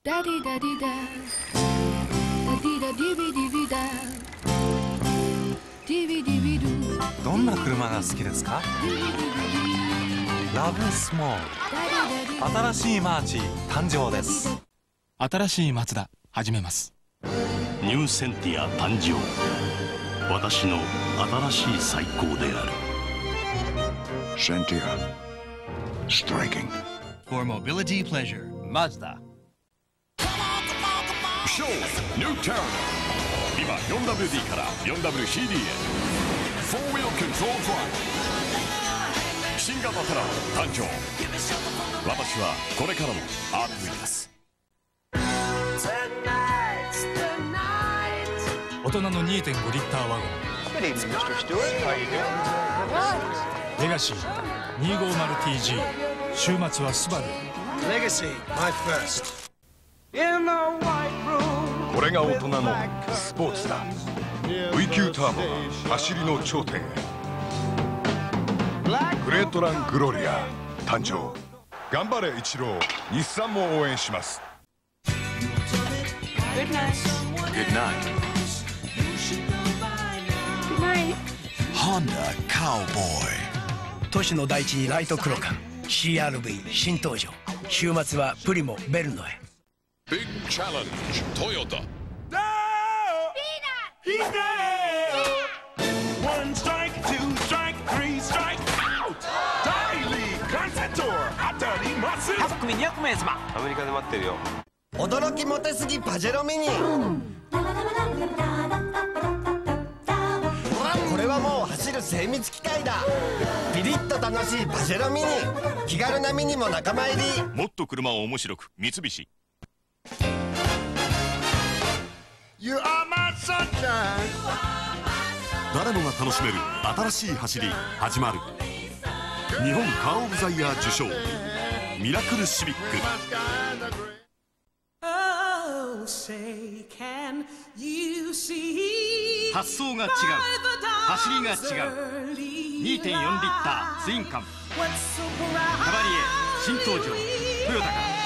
ダディダディダダディダディビディビダディビディビドゥ。 どんな車が好きですか？ラブスモール。新しいマーチ誕生です。 新しいマツダ始めます。 ニューセンティア誕生。私の新しい最高である。 センティア striking for mobility pleasure. Mazda. Show New Turn 今 4WD から 4WCD へ 4Wheel Control Drive 新型テラ誕生。私はこれからもアートです。 大人の 2.5 リッターワゴンレガシー 250TG。 週末はスバル。 レガシー My first。 これが大人のスポーツだ。 V 級ターボが走りの頂点へ。グレートラングロリア誕生。頑張れイチロー。日産も応援します。 Good night. Good night Good night. Honda Cowboy。 都市の大地にライトクロカン CRV 新登場。週末はプリモベルノへ。 Big Challenge Toyota。 One strike, two strike, three strike, out! 大リーグコンセント当たります。 家族200名様。アメリカで待ってるよ。 驚きモテすぎパジェロミニ。これはもう走る精密機械だ。ピリッと楽しいパジェロミニ。気軽なミニも仲間入り。 もっと車を面白く三菱。 You are my sunshine。 誰もが楽しめる新しい走り始まる。日本カー・オブ・ザ・イヤー受賞ミラクルシビック。 発想が違う、走りが違う。 2.4 リッターツインカム。カバリエ新登場。トヨタから